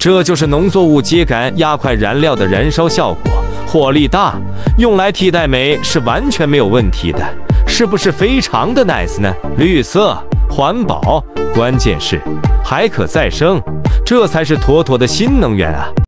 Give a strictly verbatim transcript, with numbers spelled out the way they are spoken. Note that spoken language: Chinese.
这就是农作物秸秆压块燃料的燃烧效果，火力大，用来替代煤是完全没有问题的，是不是非常的 nice 呢？绿色、环保，关键是还可再生，这才是妥妥的新能源啊！